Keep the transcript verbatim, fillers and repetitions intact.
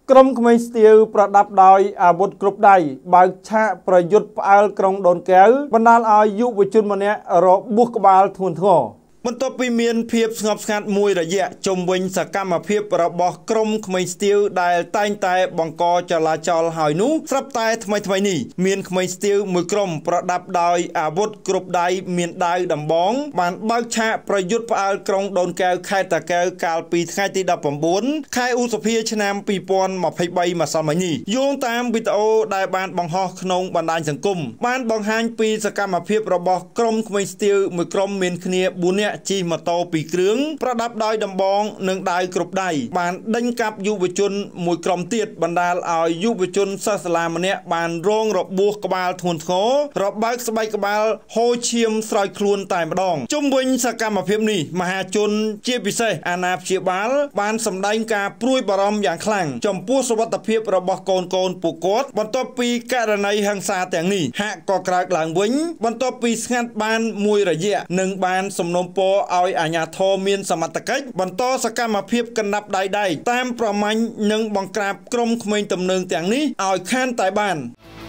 ក្រុមក្មេងស្ទាវប្រដាប់ដោយអាវុធគ្រប់ដៃបើកឆាកប្រយុទ្ធផ្អើលក្រុងដូនកែវបណ្ដាលឲ្យយុវជនម្នាក់របួសក្បាលធ្ងន់ធ្ងរបន្ទាប់ពីមានភាពស្ងប់ស្ងាត់មួយរយៈជុំវិញសកម្មភាពរបស់ក្រុមក្មេងស្ទាវដែលតែងតែបង្កចលាចលហើយនោះស្រាប់តែថ្មីថ្មីនេះមានក្មេងស្ទាវមួយក្រុមប្រដាប់ដោយអាវុធគ្រប់ដៃមានដាវដំបងបានបើកឆាកប្រយុទ្ធផ្អើលក្រុងដូនកែវខេត្តតាកែវកាលពីថ្ងៃទីដប់ប្រាំបួនខែឧសភាឆ្នាំពីរពាន់ម្ភៃបីម្សិលមិញនេះយោងតាមវីដេអូដែលបានបង្ហោះក្នុងបណ្ដាញសង្គមបានបង្ហាញពីសកម្មភាពរបស់ក្រុមក្មេងស្ទាវមួយក្រុមមានគ្នាបួននាក់ជិះម៉ូតូពីរគ្រឿងប្រដាប់ដោយដំបងនិងដាវគ្រប់ដៃបានដេញកាប់យុវជនមួយក្រុមទៀតបណ្ដាលឲ្យយុវជនសិស្សសាលាម្នាក់បានរងរបួសក្បាលធ្ងន់ធ្ងររបើកស្បែកក្បាលហូរឈាមស្រោចខ្លួនតែម្ដងជុំវិញសកម្មភាពនេះមហាជនជាពិសេសអាណាព្យាបាលបានសម្ដែងការព្រួយបារម្ភយ៉ាងខ្លាំងចំពោះសុវត្ថិភាពរបស់កូនកូនពួកគាត់បន្ទាប់ពីករណីហិង្សាទាំងនេះហាក់ក៏ក្រើកឡើងវិញបន្ទាប់ពីស្ងាត់បានមួយរយៈនិងបានសំណូមពរឲ្យអាជ្ញាធរមានសមត្ថកិច្ចបន្តសកម្មភាពកណ្ដាប់ដៃដែកតាមប្រម៉ាញ់និងបង្ក្រាបក្រុមក្មេងទំនើងទាំងនេះឲ្យខានតែបាន